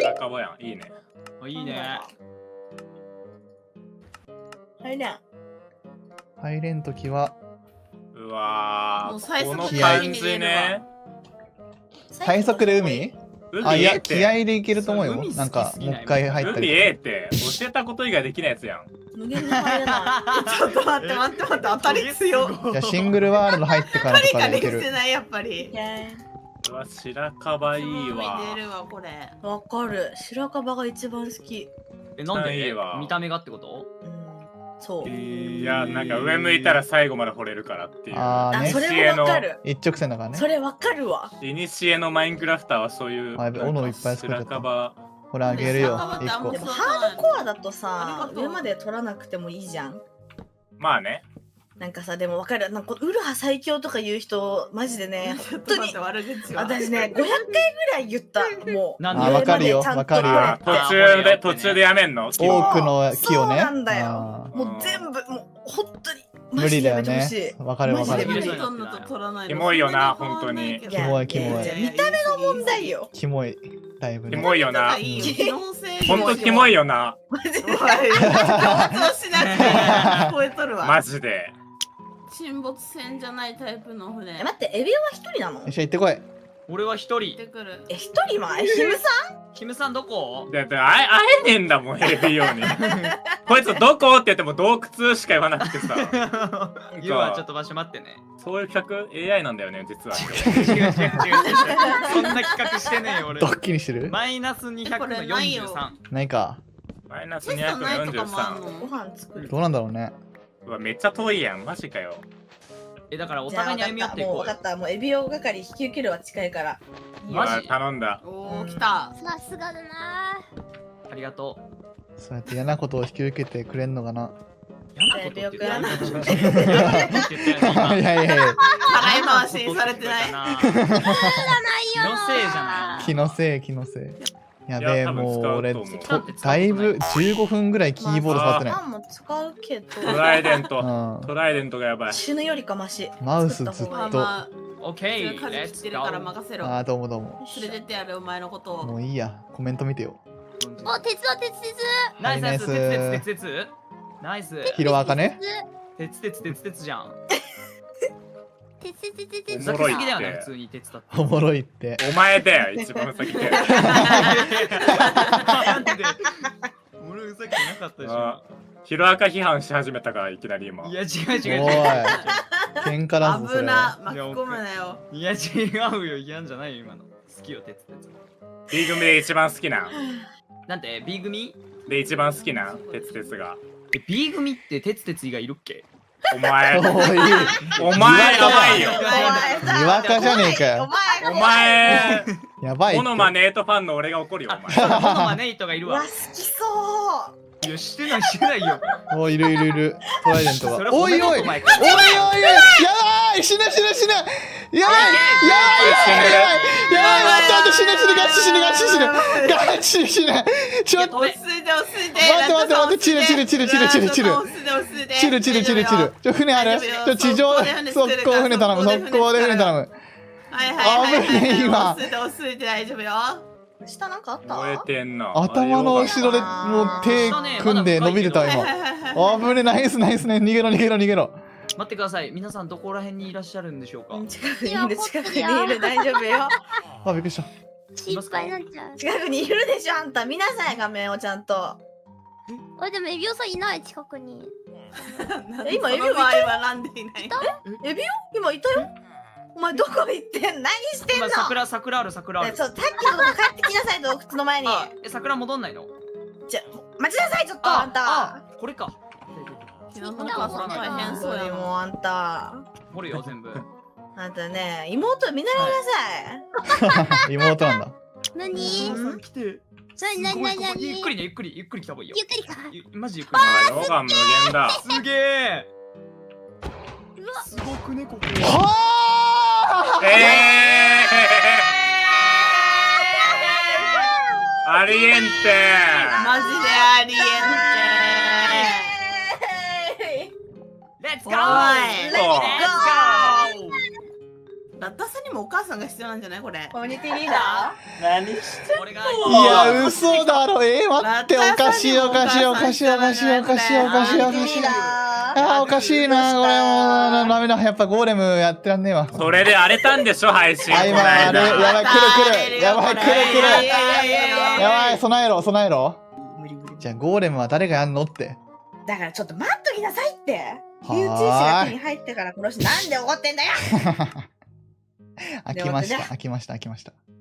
白樺やん。いいね。 いいね。 入れん。 入れんときはうわもうー、この最速で感じね。 最速で海？ 海あ、い A や、 って気合でいけると思うよ。 海好きなんか、 すぎないもう一回入った海り A って教えたこと以外できないやつやん。 無限に入れなちょっと待って待って待って、当たり強。 と。いや、シングルワールド入ってからとかがででいける。 きてない、やっぱり。 い。イェうわ、白樺いいわ。 出るわ、これ。 ーイ。わかる。白樺が一番好き。 いいなんでわ見た目がってこと？ うん。そう。 いや、なんか上向いたら最後まで掘れるからっていう。 あ、 あーねそ。れもわかる。 一直線だからねそ。れわかるわ。 いにしえのマインクラフターはそういう。 あやべ斧いっぱい作っちゃった白樺。 これあげるよ。 白樺って一個あんまそう。 でもハードコアだとあさりが、とう上まで取らなくてもいいじゃん。 まあね。 なんかさ、でもわかる。なんかウルハ最強とか言う人、マジでね、 ちょっ本当にと待って、。悪口は。 私ね、500回ぐらい言った。もう。 なんであわかるよ上までちゃんとわかるよあー途中でやめんの。 多くの木をね。 そうなんだよあーもう全部、もう本当に。 無理だよマジでやめてほしねい。 わかるわかるマジで無理取んのと取らないのキモいよなそんなに変わんないけどいやキモいキモいや見た目の問題よ。 キモい。だいぶね。 キモいよな。 いいよ機能性ほんとキモいよな。 マジで。 おい強調しなくて聞こえとるわ。 マジで。 沈没船じゃないタイプの船。 待って、エビオは一人なのよっしゃ、行ってこい。 俺は一出て人。 くる。 一人はヒムさキムさんどこ？ だって会えねえんだもん、ヘビように。こいつどこって言っても洞窟しか言わなくてさ。 ユウはちょっと場所待ってね。 そういう企画 AI なんだよね、実は。 違う違う違う。そんな企画してねえよ俺ド。ッキリしてるマイナス200のこれないよ 43。 ないか。 マイナステストないとかもあん 243。 ん。ごの。 飯作る。 どうなんだろうね。 うわ、めっちゃ遠いやん、マジかよ。 だからおじゃあ互いに歩み寄っていこうよもう分かっ。た。もうエビオ係引き受けるは近いから。 マジうわ頼んだ。 おー、来た。 さすがだなありがとそうやって嫌なことを引き受けてくれんのかな。 う。嫌なことって言って嫌な嫌なことって言ったよいやいやいや、 払い回しにされてない。 気のせいじゃない。 気のせい、気のせい。やべえ、 いや多分もう俺、 使うと思うだいぶ15分ぐらいキーボード触ってない。 パンも使うけど。 トライデント。 うん。 トライデントがやばい。 死ぬよりかマシ。 マウス作った方がいいずっとまあ、 オッケー。 数切ってるから任せろ。 あー、どうもどうも。 連れてってやるお前のことを。 もういいや、コメント見てよ。 お、鉄道鉄鉄ナイスナイス。 はいナイス鉄鉄鉄鉄。ナイス。 ヒロアカね。 鉄鉄鉄鉄じゃん。 鉄鉄鉄鉄おふざもろいってけすぎだよね、普通に鉄だって。 おもろいって。 お前だよ、一番先で。 なんで俺ふざけてなかったでしょあ。ヒロアカ批判し始めたからいきなり今。 いや違う違うおい違う。 喧嘩だぞ、それ危なは。 巻き込むなよ。 いや違うよ、嫌んじゃないよ今の。好きよ、鉄鉄。 B 組で一番好きな。 なんて B 組？ で一番好きな、鉄鉄が。 B 組って鉄鉄以外いるっけ？ お前。 おい、 お前やばいよ。 にわかじゃねえかよ。 お前。 やばいって。 モノマネートファンの俺が怒るよ、お前。 モノマネイトがいるうわ、 わ。 好きそう。 いやしてないしてないよ。 おい、いるいるいる。トライデントが。 それおいおい、おいおいおい、 褒め言葉ややばい、死ぬ死ぬ死ぬ。やばい、やばい、やばい、やばい、待って待って、死ぬ死ぬ、ガチ死ぬ、ガチ死ぬ、ガチ死ぬ。ちょっと、 落ち着いて落ち着いて。 待って待って待って、チルチルチルチルチルチル。 落ち着いて落ち着いて。 チルチルチルチル。船ある？地上、速攻船頼む、速攻で船頼む。 はいはいはいはい。 危ねえ今落ち着いて落ち着いて大丈夫よ。 下なんかあった燃えてんな。 頭の後ろでもう手組んで伸びれたはい今。 はいはいはい。 危ねえ、ナイスナイスね、逃げろ逃げろ逃げろ。 待ってください。皆さんどこら辺にいらっしゃるんでしょうか？ 近くにいる、近くにいる、大丈夫よ。 あ、びっくりした。 心配になっちゃう。 近くにいるでしょ、あんた。見なさい、画面をちゃんと。 あ、でもエビオさんいない近くに。 今エビその場合はなんでいないの？ エビよ今いたよ。お前どこ行ってん？何してんの？ 今桜ある桜ある。 そう、さっきのとこ帰ってきなさい、洞窟の前に。 あ、桜戻んないの？ じゃ、待ちなさい、ちょっと、あんた。 これか。 昨日の母さん大変そうやもうもん。 あんた。 掘るよ全部。 あんたね、妹見習いなさい。 妹なんだ。 何？ うん来て。 何何何？ ゆっくりねゆっくり来た方がいいよ。 ゆっくりか。 マジゆっくり。 あ、ヨガ無限だ。 すげえ。 うわ。 すごくねここ。 はありえんて。 マジでありえんレッツゴおいー。レッツゴー。 ラッタさんにもお母さんが必要なんじゃないこれ。 コミュニティリーダ何して俺がいや、嘘だろ。待って、おかしい、おかしい、おかしい、おかしい、おかしい、おかしい、おかしい。あー、おかしいな、これもう、ダメだ。やっぱゴーレムやってらんねえわ。 それで荒れたんでしょ配信。 あ、今、あれ、やばい、来る。やばい、来る。やばい、備えろ。 無理。 じゃあ、ゴーレムは誰がやんのって。 だからちょっと待っときなさいって。 はーい竜鎮士が手に入ってから殺し、なんで怒ってんだよ。 開きました。